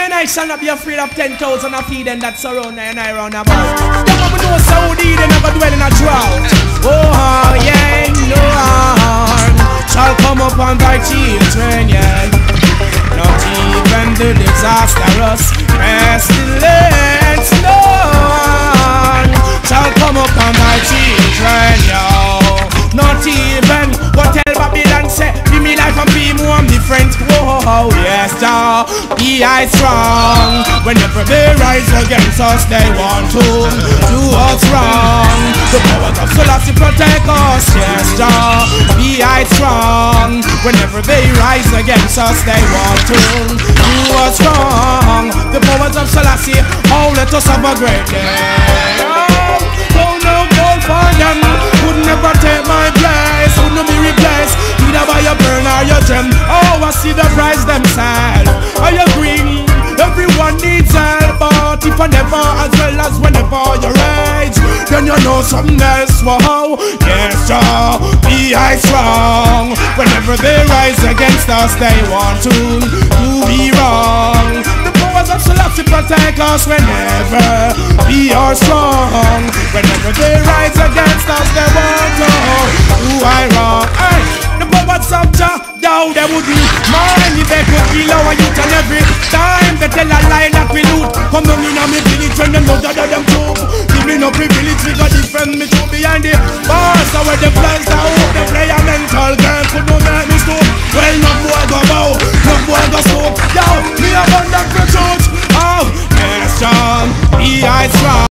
and I shall not be afraid of 10,000 of heathen that surround and I round about. Them of know Saudi, they never dwell in a drought. Oh, yeah, no harm shall come upon thy children, yeah. Not even the disastrous pestilence, no harm shall come upon thy children, yo. Not even what tell Babylon say, give me life and be more different. Whoa, yes, Jah, be I strong. Whenever they rise against us, they want to do us wrong. The powers of Selassie protect us, yes, Jah, be I strong. Whenever they rise against us, they want to do us wrong. The powers of Selassie, oh, let us have a great day. Oh, no gold for them, would never take my place, would not be replaced, either by your pearl or your gem. Oh, I see the price themselves. I agree, everyone needs help, but if I never, as well as whenever you rage, then you know something else. Wow, yes, Jah, be I strong. Whenever they rise against us, they want to be wrong. The powers of Selassie protect us whenever we are strong. Whenever they rise against us, they want to do I wrong. Hey, the powers of Jah, yo, they would be mine if they could kill our youth. And every time they tell a lie that we loot, come down in on me village when them know that them troop. Give me no privilege, we got defend me to behind the bars. So where the plans are out, they play a mental game. Could no make me stop. Well, no boy go bow, no boy go smoke. Yo, me a band that for church. Oh, yes, John, be I strong.